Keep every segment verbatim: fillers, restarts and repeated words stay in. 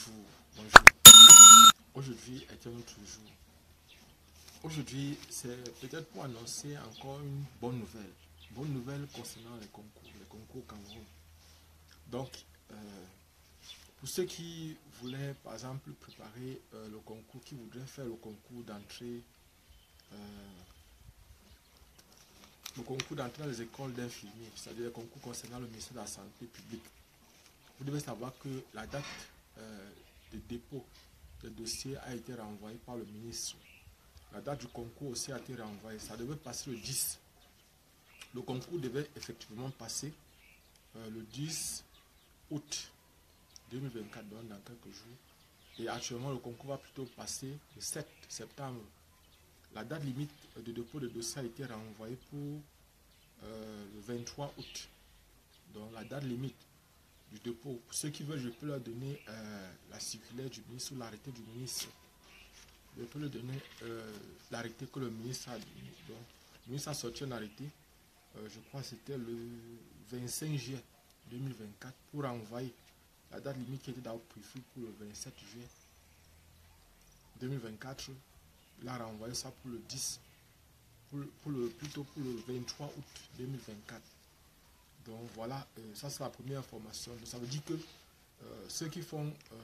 Bonjour, bonjour. Aujourd'hui est un autre jour. Aujourd'hui, c'est peut-être pour annoncer encore une bonne nouvelle. Bonne nouvelle concernant les concours, les concours au Cameroun. Donc, euh, pour ceux qui voulaient, par exemple, préparer euh, le concours, qui voudraient faire le concours d'entrée, euh, le concours d'entrée dans les écoles d'infirmiers, c'est-à-dire le concours concernant le ministère de la Santé publique, vous devez savoir que la date euh, de dépôt des dossiers a été renvoyée par le ministre. La date du concours aussi a été renvoyée. Ça devait passer le dix. Le concours devait effectivement passer euh, le dix août deux mille vingt-quatre, donc dans quelques jours. Et actuellement, le concours va plutôt passer le sept septembre. La date limite de dépôt de dossier a été renvoyée pour euh, le vingt-trois août. Donc la date limite du dépôt. Pour ceux qui veulent, je peux leur donner euh, la circulaire du ministre ou l'arrêté du ministre. Je peux leur donner euh, l'arrêté que le ministre a donné. Donc, le ministre a sorti un arrêté, euh, je crois que c'était le vingt-cinq juillet deux mille vingt-quatre, pour envoyer la date limite qui était d'abord prévue pour le vingt-sept juillet deux mille vingt-quatre. Il a renvoyé ça pour le dix, pour, pour le, plutôt pour le vingt-trois août deux mille vingt-quatre. Donc voilà, euh, ça c'est la première information. Donc, ça veut dire que euh, ceux qui font euh,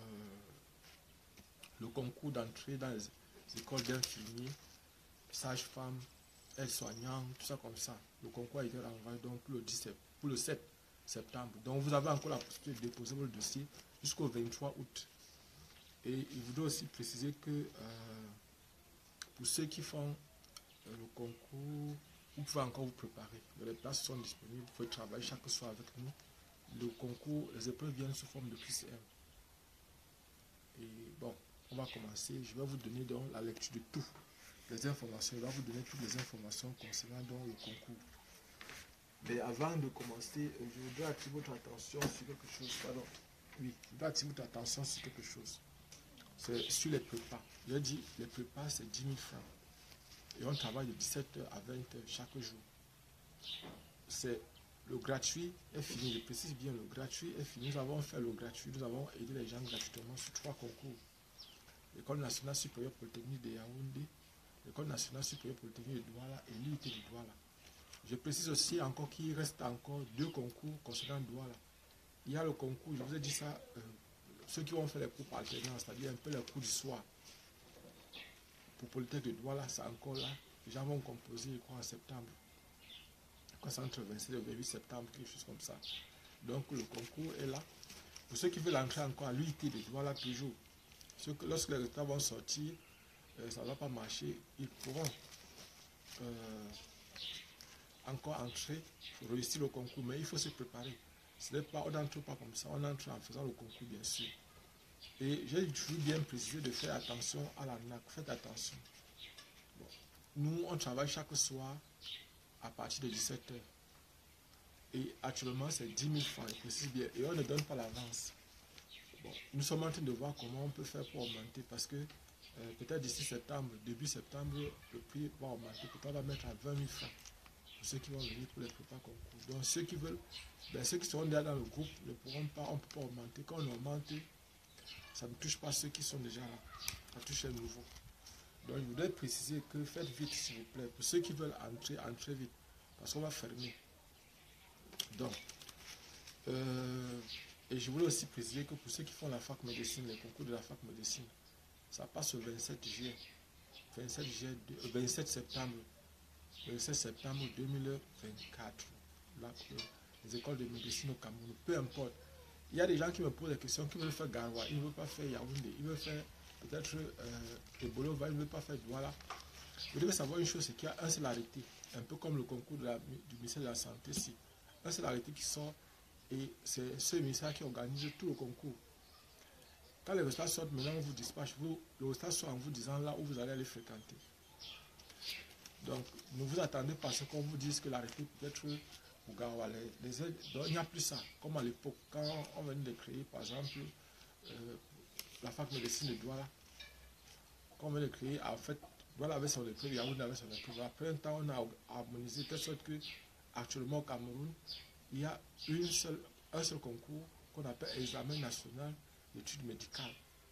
le concours d'entrée dans les, les écoles d'infirmiers, sages-femmes, aides-soignants, tout ça comme ça, le concours a été renvoyé donc pour le, dix, pour le sept septembre. Donc vous avez encore la possibilité de déposer votre dossier jusqu'au vingt-trois août. Et il voudrait aussi préciser que euh, pour ceux qui font euh, le concours, vous pouvez encore vous préparer. Les places sont disponibles, vous pouvez travailler chaque soir avec nous. Le concours, les épreuves viennent sous forme de Q C M. Et bon, on va commencer. Je vais vous donner donc la lecture de tout. Les informations, il va vous donner toutes les informations concernant donc le concours. Mais avant de commencer, je voudrais attirer votre attention sur quelque chose. Pardon. Oui, je voudrais attirer votre attention sur quelque chose. C'est sur les prépas. Je dis, les prépas, c'est dix mille francs. Et on travaille de dix-sept heures à vingt heures chaque jour. C'est le gratuit est fini. Je précise bien, le gratuit est fini. Nous avons fait le gratuit. Nous avons aidé les gens gratuitement sur trois concours. L'École nationale supérieure polytechnique de Yaoundé, l'École nationale supérieure polytechnique de Douala et l'U I T de Douala. Je précise aussi encore qu'il reste encore deux concours concernant Douala. Il y a le concours, je vous ai dit ça, euh, ceux qui vont faire les cours par alternance, c'est-à-dire un peu les cours du soir. Pour Polytechnique de Douala, c'est encore là. Les gens vont composer, je crois, en septembre. Je crois que c'est entre le vingt-sept et le vingt-huit septembre, quelque chose comme ça. Donc le concours est là. Pour ceux qui veulent entrer encore à l'U I T de Douala, toujours, ceux que, lorsque les résultats vont sortir, euh, ça ne va pas marcher, ils pourront euh, encore entrer, réussir le concours, mais il faut se préparer. Ce n'est pas, on n'entre pas comme ça, on entre en faisant le concours, bien sûr. Et j'ai toujours bien précisé de faire attention à la N A C, faites attention. Bon. Nous, on travaille chaque soir à partir de dix-sept heures. Et actuellement, c'est dix mille francs, je précise bien, et on ne donne pas l'avance. Bon, nous sommes en train de voir comment on peut faire pour augmenter, parce que euh, peut-être d'ici septembre, début septembre, le prix va augmenter. Peut-être on va mettre à vingt mille francs pour ceux qui vont venir pour les prépas concours. Donc ceux qui veulent, ben, ceux qui seront déjà dans le groupe ne pourront pas, on ne peut pas augmenter. Quand on augmente, ça ne touche pas ceux qui sont déjà là, ça touche les nouveaux. Donc je voudrais préciser que faites vite s'il vous plaît. Pour ceux qui veulent entrer, entrez vite, parce qu'on va fermer. Donc, euh, et je voulais aussi préciser que pour ceux qui font la fac médecine, les concours de la fac médecine, ça passe le vingt-sept juillet, vingt-sept juillet, vingt-sept septembre, vingt-sept septembre deux mille vingt-quatre. Là, les écoles de médecine au Cameroun, peu importe. Il y a des gens qui me posent des questions, qui veulent faire Garoua, ils ne veulent pas faire Yaoundé, ils veulent faire peut-être euh, Ebolova, ils ne veulent pas faire Douala. Vous devez savoir une chose, c'est qu'il y a un seul arrêté, un peu comme le concours de la, du ministère de la Santé, ici. Un seul arrêté qui sort, et c'est ce ministère qui organise tout le concours. Quand les résultats sortent, maintenant on vous dispatche, vous, le résultat sort en vous disant là où vous allez aller fréquenter. Donc, ne vous attendez pas à ce qu'on vous dise que l'arrêté peut être pour Garoua. Les, les aides, donc, il n'y a plus ça. Comme à l'époque, quand on venait de créer, par exemple, euh, la fac médecine de Douala, quand on venait de créer, en fait, Douala avait son épreuve, Yaoundé avait son épreuve. Après un temps, on a harmonisé de telle sorte que, actuellement au Cameroun, il y a une seule, un seul concours qu'on appelle examen national d'études médicales.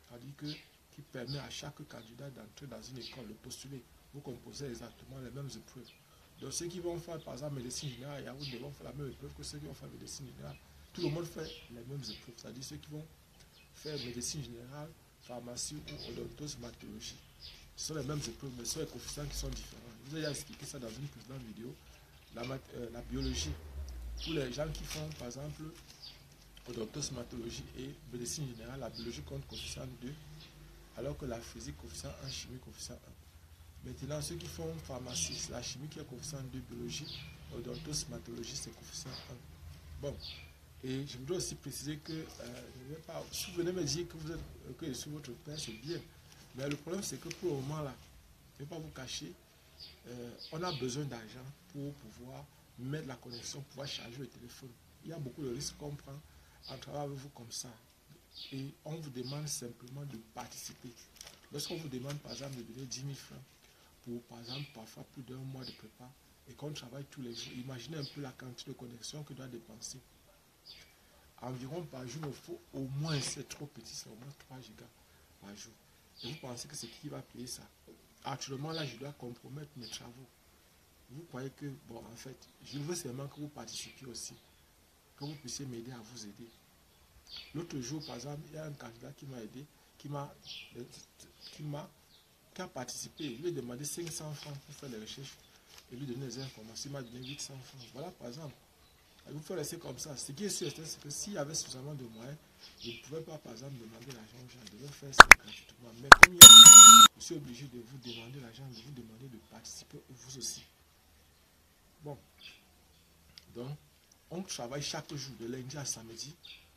c'est-à-dire que qui permet à chaque candidat d'entrer dans une école, de postuler. Vous composez exactement les mêmes épreuves. Donc ceux qui vont faire par exemple médecine générale, ils vont faire la même épreuve que ceux qui vont faire médecine générale. Tout le monde fait les mêmes épreuves, c'est-à-dire ceux qui vont faire médecine générale, pharmacie ou odontostomatologie. Ce sont les mêmes épreuves, mais ce sont les coefficients qui sont différents. Je vous ai expliqué ça dans une précédente vidéo. La, euh, la biologie, pour les gens qui font par exemple odontostomatologie et médecine générale, la biologie compte coefficient deux, alors que la physique coefficient un, chimie coefficient un. Maintenant, ceux qui font pharmacie, c'est la chimie qui est coefficient deux, biologie, odontostomatologie c'est coefficient un. Bon, et je voudrais aussi préciser que euh, je vais pas, si vous venez me dire que vous êtes euh, que je suis votre père, c'est bien. Mais le problème c'est que pour le moment là, je ne vais pas vous cacher, euh, on a besoin d'argent pour pouvoir mettre la connexion, pouvoir charger le téléphone. Il y a beaucoup de risques qu'on prend en travaillant avec vous comme ça. Et on vous demande simplement de participer. Lorsqu'on vous demande par exemple de donner dix mille francs pour par exemple parfois plus d'un mois de prépa et qu'on travaille tous les jours, imaginez un peu la quantité de connexion que doit dépenser. Environ par jour, il faut au moins, c'est trop petit, c'est au moins trois gigas par jour. Et vous pensez que c'est qui va payer ça? Actuellement, là, je dois compromettre mes travaux. Vous croyez que, bon, en fait, je veux seulement que vous participiez aussi, que vous puissiez m'aider à vous aider. L'autre jour, par exemple, il y a un candidat qui m'a aidé, qui m'a, qui m'a, qui a participé. Je lui ai demandé cinq cents francs pour faire les recherches et lui donner les informations. Il m'a donné huit cents francs. Voilà, par exemple. Il faut laisser comme ça. Ce qui est sûr, c'est que s'il y avait suffisamment de moyens, je ne pouvais pas, par exemple, demander l'argent aux gens. Je devais faire ça gratuitement. Mais comme je suis obligé de vous demander l'argent, de vous demander de participer, vous aussi. Bon. Donc, on travaille chaque jour, de lundi à samedi,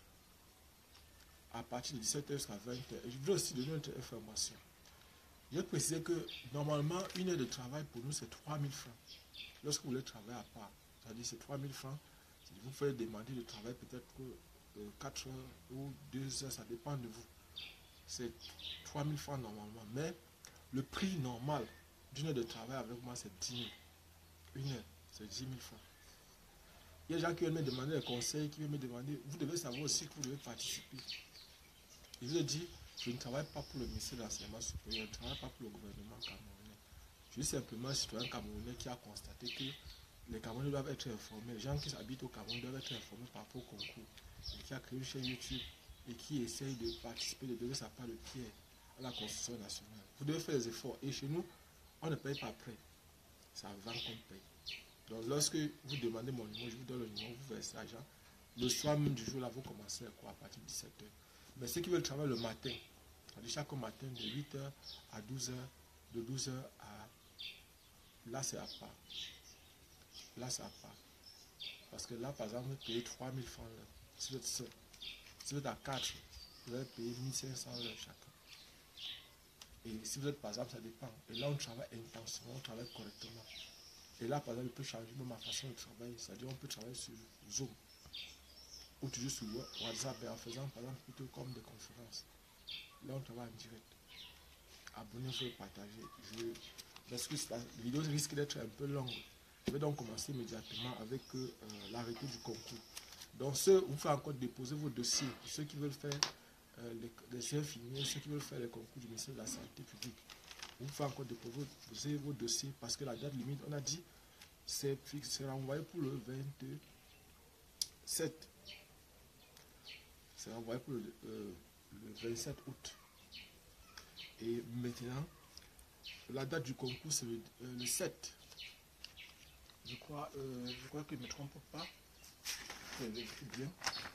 à partir de dix-sept heures jusqu'à vingt heures. Et je voudrais aussi donner une autre information. Je vais préciser que, normalement, une heure de travail pour nous, c'est trois mille francs. Lorsque vous voulez travailler à part, c'est-à-dire c'est trois mille francs. Vous faites demander de travail peut-être que euh, quatre heures ou deux heures, ça dépend de vous. C'est trois mille francs normalement. Mais le prix normal d'une heure de travail avec moi, c'est dix mille. Une heure, c'est dix mille francs. Il y a des gens qui veulent me demander des conseils, qui veulent me demander, vous devez savoir aussi que vous devez participer. Je vous ai dit, je ne travaille pas pour le ministère de l'Enseignement supérieur, je ne travaille pas pour le gouvernement camerounais. Je suis simplement un citoyen camerounais qui a constaté que les Camerounais doivent être informés, les gens qui habitent au Cameroun doivent être informés par rapport au concours, et qui a créé une chaîne YouTube et qui essaye de participer, de donner sa part de pierre à la construction nationale. Vous devez faire des efforts et chez nous, on ne paye pas après, c'est avant qu'on paye. Donc lorsque vous demandez mon numéro, je vous donne le numéro, vous versez l'argent. Le soir même du jour là, vous commencez à quoi à partir de dix-sept heures. Mais ceux qui veulent travailler le matin, c'est-à-dire chaque matin de huit heures à douze heures, de douze heures à... Là c'est à part. Là, ça part. Parce que là, par exemple, vous payez trois mille francs l'heure. Si vous êtes seul. Si vous êtes à quatre, vous allez payer mille cinq cents l'heure chacun. Et si vous êtes, par exemple, ça dépend. Et là, on travaille intensément, on travaille correctement. Et là, par exemple, je peux changer ma façon de travailler. C'est-à-dire, on peut travailler sur Zoom. Ou toujours sur WhatsApp, en faisant, par exemple, plutôt comme des conférences. Là, on travaille en direct. Abonnez-vous et partagez. Je... Parce que la vidéo risque d'être un peu longue. Je vais donc commencer immédiatement avec euh, l'arrêté du concours. Donc, ceux, vous faites encore déposer vos dossiers. Ceux qui veulent faire euh, les, les infirmiers, ceux qui veulent faire les concours du ministère de la Santé publique, vous faites encore déposer vos dossiers parce que la date limite, on a dit, c'est renvoyé pour le vingt-sept. C'est renvoyé pour le, euh, le vingt-sept août. Et maintenant, la date du concours, c'est le, euh, le sept. Je crois, euh, je crois que je ne me trompe pas. Je vérifie bien.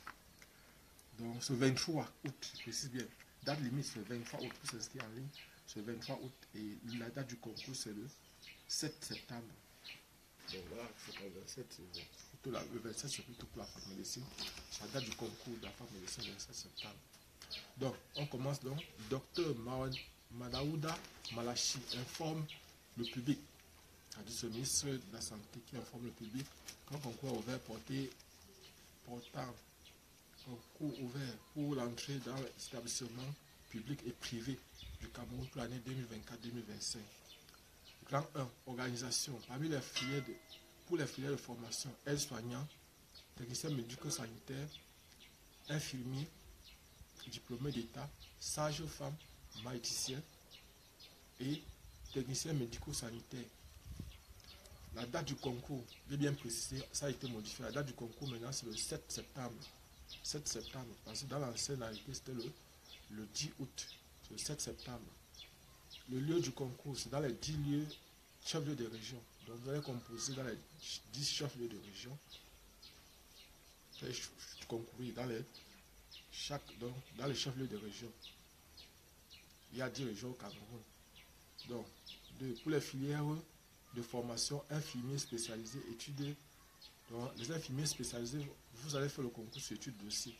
Donc, c'est le vingt-trois août, je précise bien. Date limite, c'est le vingt-trois août pour s'inscrire en ligne. C'est le vingt-trois août. Et la date du concours, c'est le sept septembre. Donc voilà, c'est pas le vingt-sept. Plutôt la, le vingt-sept, c'est plutôt pour la fac médecine. C'est la date du concours de la fac médecine, le vingt-sept septembre. Donc, on commence donc. Docteur Madaouda Malachi informe le public. C'est le ministre de la Santé qui informe le public qu'un concours ouvert porté, portant concours ouvert pour l'entrée dans les établissements publics et privés du Cameroun pour l'année deux mille vingt-quatre deux mille vingt-cinq. Grand un, organisation. Parmi les filières de, pour les filières de formation, aides-soignants, techniciens médico-sanitaires, infirmiers, diplômé d'État, sage-femme, maïticien et technicien médico-sanitaire. La date du concours, j'ai bien précisé, ça a été modifié. La date du concours maintenant c'est le sept septembre. sept septembre, parce que dans l'ancienne réalité c'était le, le dix août, c'est le sept septembre. Le lieu du concours, c'est dans les dix lieux chefs-lieux de région. Donc vous allez composer dans les dix chefs-lieux de région. Vous allez concourir dans les, chaque, donc, dans les chefs-lieux de région. Il y a dix régions au Cameroun. Donc, de, pour les filières de formation infirmier spécialisé, études. Donc, les infirmiers spécialisés, vous allez faire le concours sur études dossier.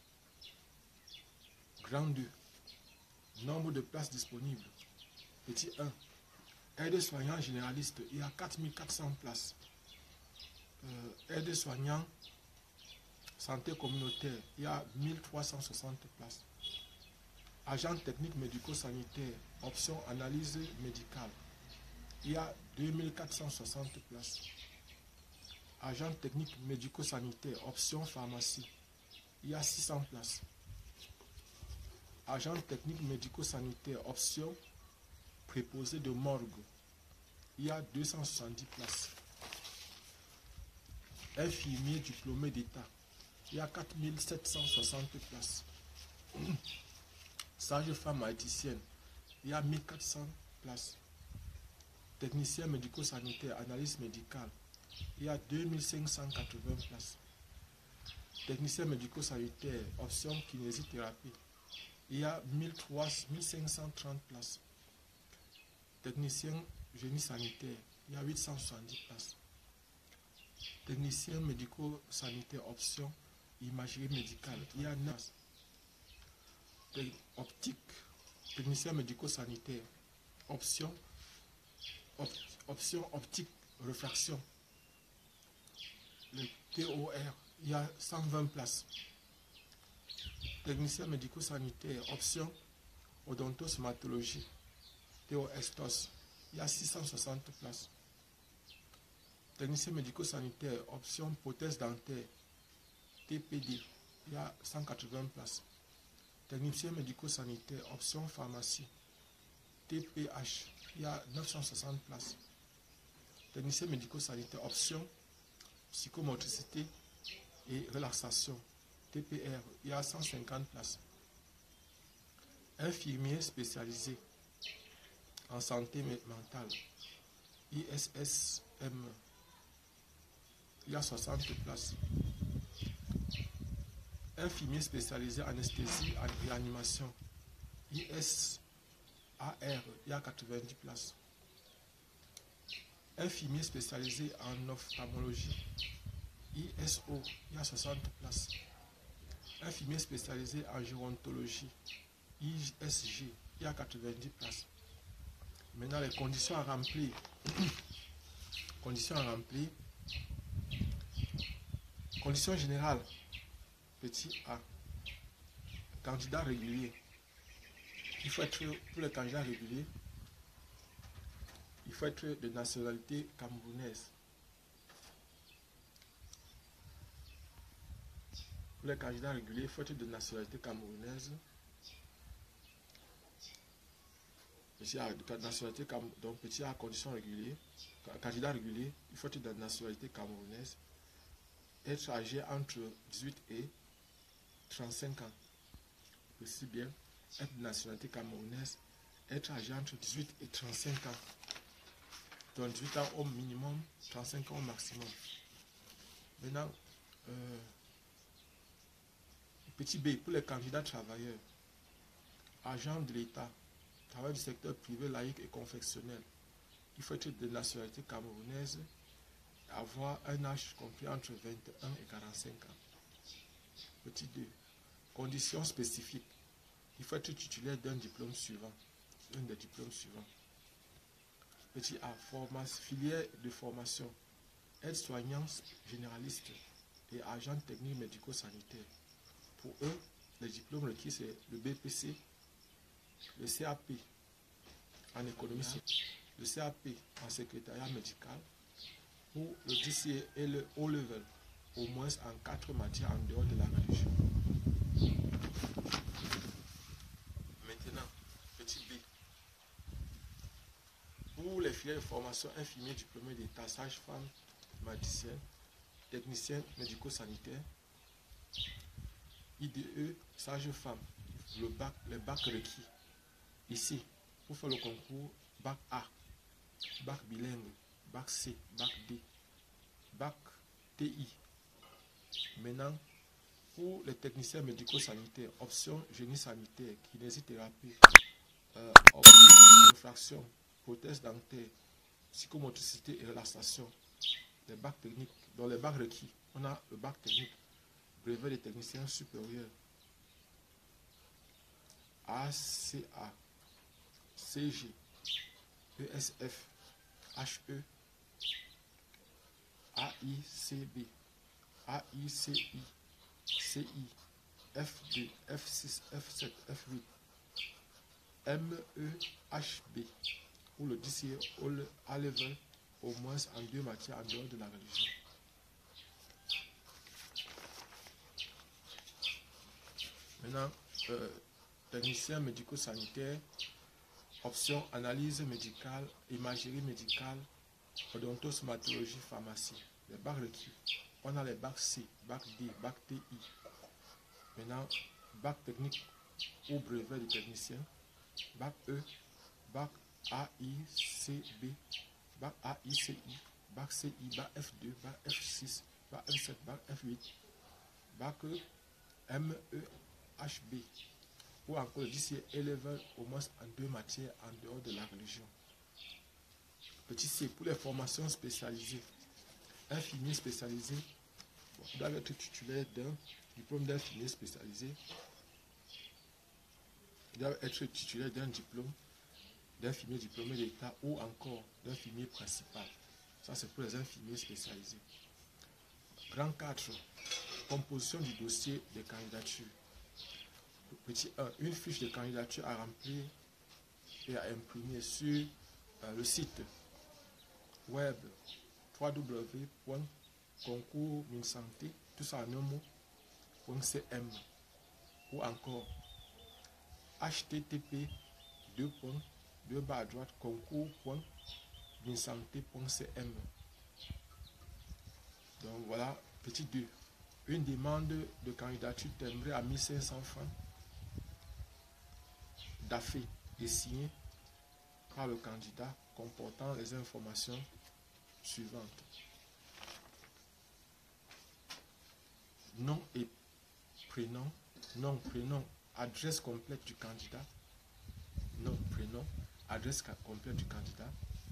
Grand deux. Nombre de places disponibles. Petit un. Aide-soignant généraliste, il y a quatre mille quatre cents places. Euh, Aide-soignant santé communautaire, il y a mille trois cent soixante places. Agent technique médico-sanitaire, option analyse médicale, il y a deux mille quatre cent soixante places. Agent technique médico-sanitaire, option pharmacie, il y a six cents places. Agent technique médico-sanitaire, option préposé de morgue, il y a deux cent soixante-dix places. Infirmier diplômé d'État, il y a quatre mille sept cent soixante places. Sage-femme haïtienne, il y a mille quatre cents places. Technicien médico-sanitaire, analyse médicale, il y a deux mille cinq cent quatre-vingts places. Technicien médico-sanitaire, option kinésithérapie, il y a mille cinq cent trente places. Technicien génie sanitaire, il y a huit cent soixante-dix places. Technicien médico-sanitaire, option imagerie médicale, il y a neuf. Optique, technicien médico-sanitaire, option, op, option optique, réfraction, le T O R, il y a cent vingt places. Technicien médico-sanitaire, option odontostomatologie, T O S T O S, il y a six cent soixante places. Technicien médico-sanitaire, option prothèse dentaire, T P D, il y a cent quatre-vingts places. Technicien médico-sanitaire, option pharmacie, T P H, il y a neuf cent soixante places. Technicien médico-sanitaire, option psychomotricité et relaxation, T P R, il y a cent cinquante places. Infirmier spécialisé en santé mentale, I S S M, il y a soixante places. Infirmier spécialisé en anesthésie et réanimation, I S A R, il y a quatre-vingt-dix places. Infirmier spécialisé en ophtalmologie, I S O, il y a soixante places. Infirmier spécialisé en gérontologie, I S G, il y a quatre-vingt-dix places. Maintenant, les conditions à remplir. Conditions à remplir. Conditions générales. Petit A. Candidat régulier. Il faut être, pour les candidats réguliers, il faut être de nationalité camerounaise. Pour les candidats réguliers, il faut être de nationalité camerounaise. Petit A, de nationalité, donc petit A, condition régulier. Candidat régulier, il faut être de nationalité camerounaise. Être âgé entre dix-huit et trente-cinq ans. Aussi bien, être de nationalité camerounaise, être âgé entre dix-huit et trente-cinq ans. Donc dix-huit ans au minimum, trente-cinq ans au maximum. Maintenant, euh, petit B, pour les candidats travailleurs, agents de l'État, travail du secteur privé, laïque et confessionnel, il faut être de nationalité camerounaise, avoir un âge compris entre vingt et un et quarante-cinq ans. Petit deux, conditions spécifiques, il faut être titulaire d'un diplôme suivant, un des diplômes suivants. Petit A, formation, filière de formation, aide-soignant généraliste et agent technique médico-sanitaire. Pour eux, les diplômes requis, c'est le B P C, le C A P en économie, le C A P en secrétariat médical, ou le D C E et le O-Level, au moins en quatre matières en dehors de la religion. filière de formation infirmier diplômé d'État, sage-femme, magicien, technicien médico-sanitaire. I D E, sage-femme, le bac, les bacs requis. Ici, pour faire le concours, bac A, bac bilingue, bac C, bac D, bac T I. Maintenant, pour les techniciens médico-sanitaires, option génie sanitaire, kinésithérapie, euh, infraction, prothèse dentaire, psychomotricité et relaxation. Les bacs techniques, dans les bacs requis, on a le bac technique, brevet des techniciens supérieurs, A C A, C G, E S F, H E, A I C B, A I C I, C I, F deux, F six, F sept, F huit, M E H B, ou le D C E A-Level, au moins en deux matières en dehors de la religion. Maintenant, euh, technicien médico-sanitaire, option analyse médicale, imagerie médicale, odontostomatologie, pharmacie. Les bacs requis. On a les bacs C, bac D, bac T I. Maintenant, bac technique ou brevet de technicien, bac E, bac A I C B, bac A I C I, bac C I, bac F deux, bac F six, bac F sept, bac F huit, bac M E H B, ou encore le D C A-Level au moins en deux matières en dehors de la religion. Petit C, pour les formations spécialisées. Infirmier spécialisé, bon, vous devez être titulaire d'un diplôme d'infirmier spécialisé. Vous devez être titulaire d'un diplôme d'infirmier diplômé d'État ou encore d'infirmier principal. Ça, c'est pour les infirmiers spécialisés. Grand quatre, composition du dossier des candidatures. Petit un, une fiche de candidature à remplir et à imprimer sur euh, le site web w w w point concours minsanté, tout ça en un mot, .cm, ou encore http deux points deux barres à droite concours point minsanté point cm. Donc voilà, petit deux, une demande de candidature timbrée à mille cinq cents francs d'affaire et signée par le candidat comportant les informations suivantes. Nom et prénom, nom, prénom, adresse complète du candidat, nom, prénom, adresse complète du candidat,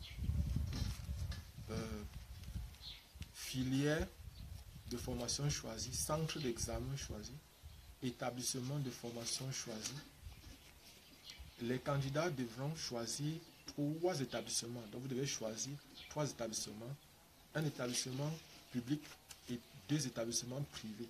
euh, filière de formation choisie, centre d'examen choisi, établissement de formation choisi. Les candidats devront choisir trois établissements. Donc vous devez choisir trois établissements, un établissement public et deux établissements privés.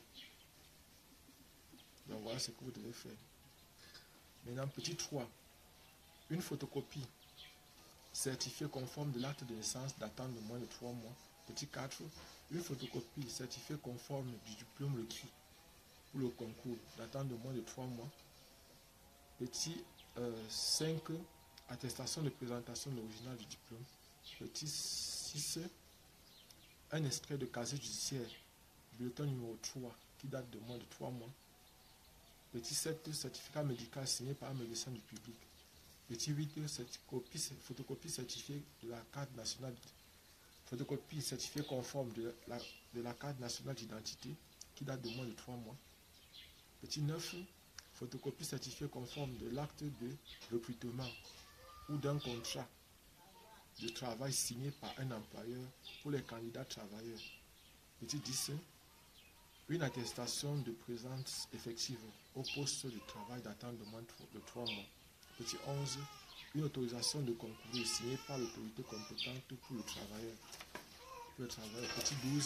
Donc voilà ce que vous devez faire. Maintenant, petit trois, une photocopie certifiée conforme de l'acte de naissance datant de moins de trois mois. Petit quatre, une photocopie certifiée conforme du diplôme requis pour le concours datant de moins de trois mois. Petit euh, cinq, attestation de présentation de l'original du diplôme. Petit six, un extrait de casier judiciaire, bulletin numéro trois, qui date de moins de trois mois. Petit sept, certificat médical signé par un médecin du public. Petit huit, copie, photocopie certifiée de la carte nationale, photocopie certifiée conforme de la, de la carte nationale d'identité, qui date de moins de trois mois. Petit neuf, photocopie certifiée conforme de l'acte de recrutement ou d'un contrat de travail signé par un employeur pour les candidats travailleurs. Petit dix, une attestation de présence effective au poste de travail datant de moins de trois mois. Petit onze, une autorisation de concourir signée par l'autorité compétente pour le travailleur. Pour le travailleur. Petit douze,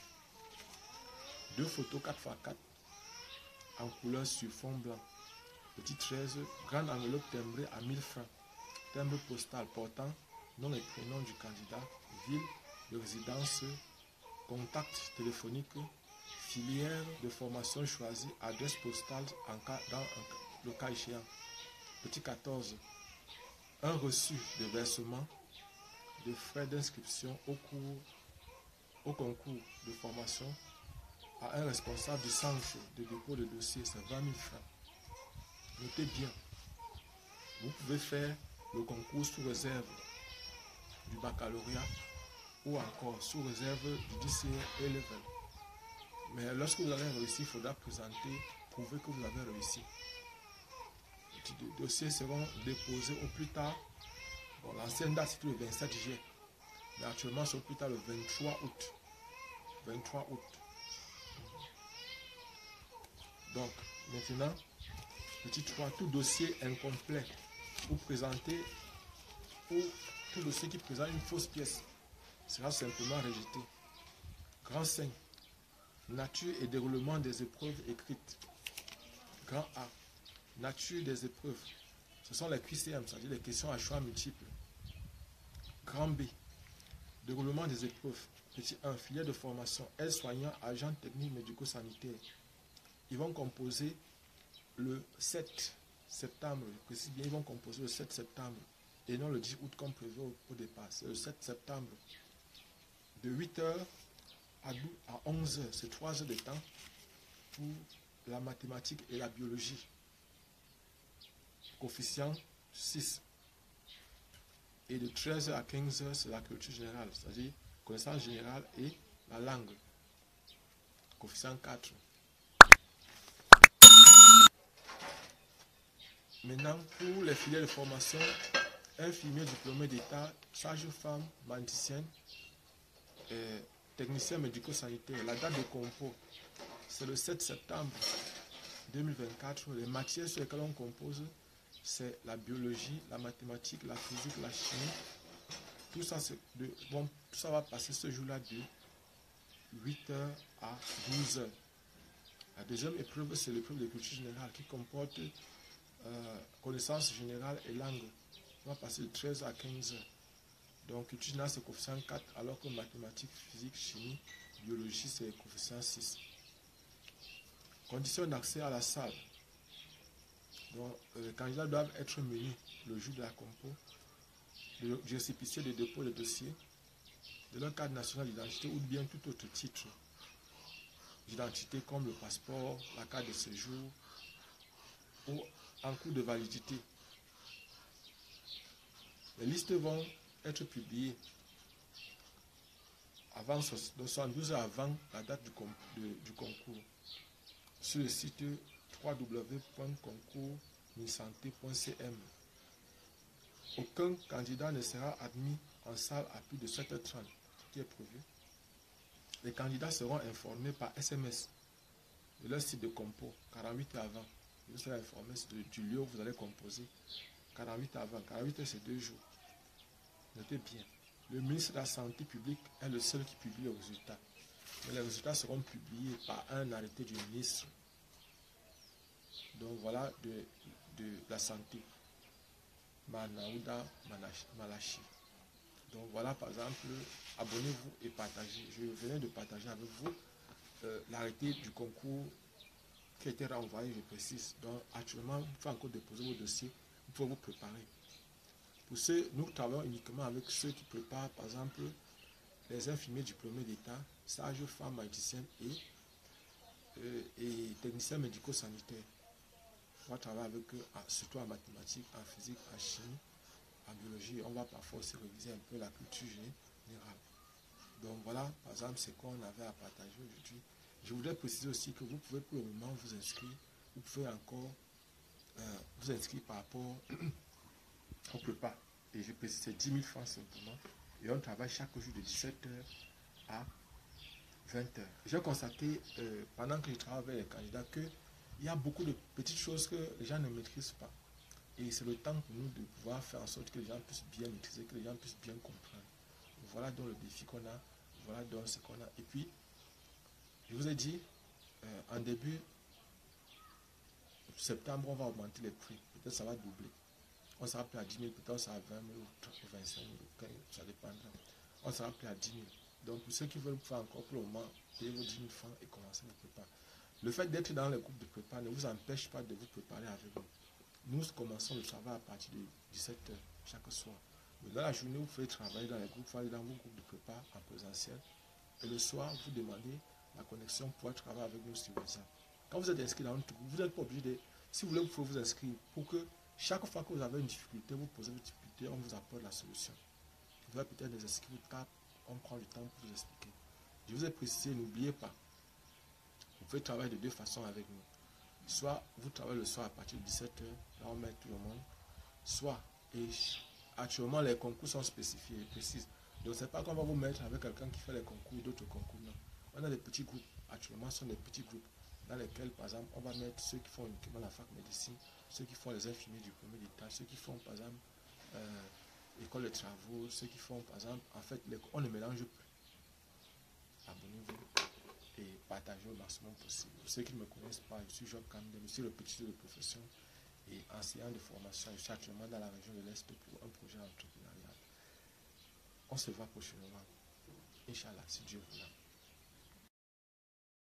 deux photos quatre par quatre en couleur sur fond blanc. Petit treize, grande enveloppe timbrée à mille francs. Timbre postal portant nom et prénom du candidat, ville de résidence, contact téléphonique, filière de formation choisie, adresse postale en cas, dans le cas échéant. Petit quatorze, un reçu de versement des frais d'inscription au cours, au concours de formation à un responsable du centre de dépôt de dossier, c'est vingt mille francs. Notez bien, vous pouvez faire le concours sous réserve du baccalauréat ou encore sous réserve du D C E level. Mais lorsque vous allez réussir, il faudra présenter, prouver que vous avez réussi. Les dossiers seront déposés au plus tard. Bon, l'ancienne date c'était le vingt-sept juillet, mais actuellement c'est au plus tard le vingt-trois août. vingt-trois août. Donc, maintenant, petit trois, tout dossier incomplet ou présenté, ou tout dossier qui présente une fausse pièce sera simplement rejeté. Grand cinq, nature et déroulement des épreuves écrites. Grand A, nature des épreuves. Ce sont les Q C M, c'est-à-dire les questions à choix multiples. Grand B, déroulement des épreuves. Petit un, filière de formation, aide-soignant, agent technique médico-sanitaire. Ils vont composer le sept septembre, je précise bien, ils vont composer le sept septembre et non le dix août comme prévu au, au départ. C'est le sept septembre. De huit heures à onze heures, c'est trois heures de temps pour la mathématique et la biologie. Coefficient six. Et de treize heures à quinze heures, c'est la culture générale, c'est-à-dire connaissance générale et la langue. Coefficient quatre. Maintenant, pour les filières de formation, infirmier diplômé d'État, sage-femme, mathématicienne, euh, technicien médico-sanitaire. La date de compos, c'est le sept septembre deux mille vingt-quatre. Les matières sur lesquelles on compose, c'est la biologie, la mathématique, la physique, la chimie. Tout ça, de, bon, tout ça va passer ce jour-là de huit heures à douze heures. La deuxième épreuve, c'est l'épreuve de culture générale qui comporte euh, connaissances générales et langue. On va passer de treize à quinze heures. Donc, culture générale, c'est coefficient quatre, alors que mathématiques, physique, chimie, biologie, c'est coefficient six. Conditions d'accès à la salle. Donc, euh, les candidats doivent être munis le jour de la compo du récépissé de dépôt de dossier, de leur carte nationale d'identité ou bien tout autre titre d'identité comme le passeport, la carte de séjour ou en cours de validité. Les listes vont être publiées avant soixante-douze heures avant la date du, com de, du concours sur le site w w w point concours misanté point c m. Aucun candidat ne sera admis en salle à plus de sept heures trente, qui est prévu. Les candidats seront informés par S M S de leur site de compo quarante-huit heures avant. Vous serez informés de, du lieu où vous allez composer quarante-huit heures avant. quarante-huit heures, c'est deux jours. Notez bien. Le ministre de la Santé publique est le seul qui publie les résultats. Mais les résultats seront publiés par un arrêté du ministre. Donc voilà de, de la santé. Manaouda Malachi. Donc voilà par exemple, abonnez-vous et partagez. Je venais de partager avec vous euh, l'arrêté du concours qui a été renvoyé, je précise. Donc actuellement, vous pouvez encore déposer vos dossiers, vous pouvez vous préparer. Pour ceux, nous travaillons uniquement avec ceux qui préparent, par exemple, les infirmiers diplômés d'État, sages-femmes, mathématiciennes et, euh, et techniciens médico-sanitaires. On va travailler avec eux, surtout en mathématiques, en physique, en chimie, en biologie. On va parfois aussi réviser un peu la culture générale. Donc voilà, par exemple, ce qu'on avait à partager aujourd'hui. Je voudrais préciser aussi que vous pouvez pour le moment vous inscrire, vous pouvez encore euh, vous inscrire par rapport au prépa. Et je précise, c'est dix mille francs simplement. Et on travaille chaque jour de dix-sept heures à vingt heures. J'ai constaté, euh, pendant que je travaille avec les candidats, qu'il y a beaucoup de petites choses que les gens ne maîtrisent pas. Et c'est le temps pour nous de pouvoir faire en sorte que les gens puissent bien maîtriser, que les gens puissent bien comprendre. Voilà donc le défi qu'on a, voilà donc ce qu'on a. Et puis, je vous ai dit, euh, en début septembre, on va augmenter les prix. Peut-être ça va doubler. On sera plus à dix mille, peut-être on sera à vingt mille ou vingt-cinq mille, ça dépendra. On sera plus à dix mille. Donc pour ceux qui veulent faire encore pour le moment, payez vos dix mille francs et commencez à vous préparer. Le fait d'être dans les groupes de prépa ne vous empêche pas de vous préparer avec nous. Nous commençons le travail à partir de dix-sept heures chaque soir. Mais dans la journée, vous pouvez travailler dans les groupes, vous allez dans vos groupes de prépa en présentiel. Et le soir, vous demandez la connexion pour travailler avec nous sur WhatsApp. Quand vous êtes inscrit dans un truc, vous n'êtes pas obligé de... Si vous voulez, vous pouvez vous inscrire pour que chaque fois que vous avez une difficulté, vous posez une difficulté, on vous apporte la solution. Vous allez peut-être les inscrire, car on prend le temps pour vous expliquer. Je vous ai précisé, n'oubliez pas, vous pouvez travailler de deux façons avec nous. Soit vous travaillez le soir à partir de dix-sept heures, là on met tout le monde. Soit, et actuellement les concours sont spécifiés et précis. Donc c'est pas qu'on va vous mettre avec quelqu'un qui fait les concours, d'autres concours, non. On a des petits groupes, actuellement ce sont des petits groupes, dans lesquels par exemple on va mettre ceux qui font uniquement la fac médecine, ceux qui font les infirmiers du premier état, ceux qui font par exemple euh, école de travaux, ceux qui font par exemple, en fait les, on ne mélange plus. Abonnez-vous et partagez au maximum possible. Pour ceux qui ne me connaissent pas, je suis Job Kamden, je suis le petit de profession et enseignant de formation. Je suis actuellement dans la région de l'Est pour un projet entrepreneurial. On se voit prochainement. Inch'Allah, si Dieu veut.